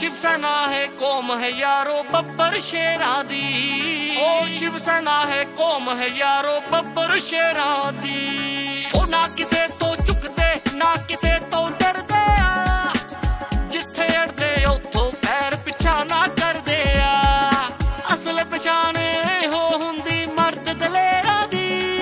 शिवसेना है कौम है यारो बब्बर शेरा दी। ओ शिवसेना है कौम है यारो बब्बर शेरा दी। ओ ना किसे तो चुकदे ना किसे तो डरदे आ, जिथे अड़दे उथों पैर पिछा ना करदे आ। असल पछाण हो हुंदी मर्द दलेरा दी।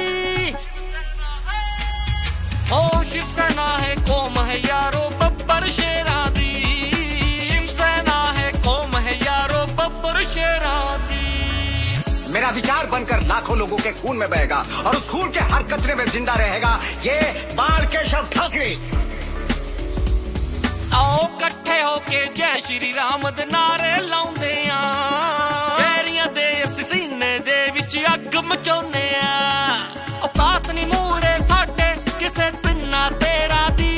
ओ शिवसेना है कौम है यारो बब्बर शेरा दी। शिवसेना है कौम है यारो बब्बर शेरा दी। मेरा विचार बनकर लाखों लोगों के खून में बहेगा और उस खून के हर कतरे में जिंदा रहेगा ये बालकेशव ठाकरे। आओ कट्ठे होके जय श्री राम दे नारे लाउंदे आ, वैरियां दे अस सीने दे विच अग मचाउने आ। औकात नी मूरे साडे किसे तिन्ना तेरा दी।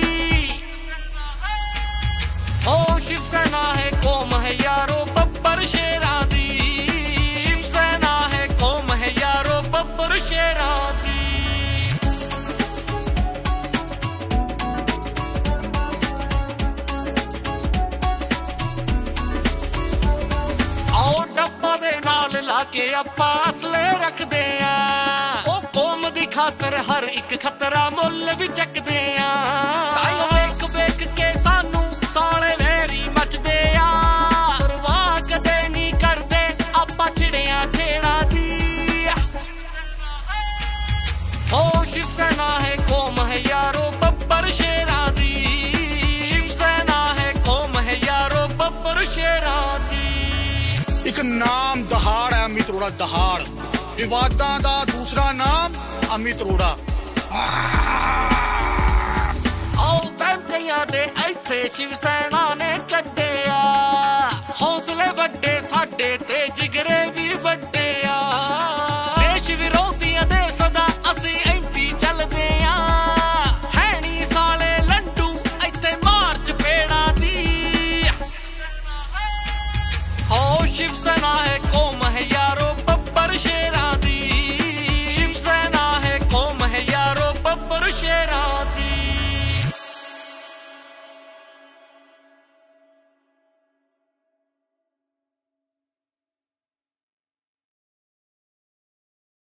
ओ शिवसेना है कौम है यारो बब्बर शेरा दी। शिवसेना है कौम है यारो बब्बर शेरा दी। आओ डब्बा दे नाल लाके आपां असले रखदे आ। ओ कौम दी खातर हर एक खतरा मुੱਲ भी चकदे आ। ताइयों वेख वेख के सानू साले वैरी मचदे आ। परवाह कदे नहीं करदे आपां छिड़ियां छेड़ा दी। ओ शिवसेना है कौम है यारो बब्बर शेरा दी। शिवसेना है कौम है यारो बब्बर शेरा दी। एक नाम दहाड़ है अमित अरोड़ा दहाड़। विवादां दा दूसरा नाम अमित अरोड़ा। आओ वैंकैया दे इत्थे शिवसेना ने कड्डे आ। हौसले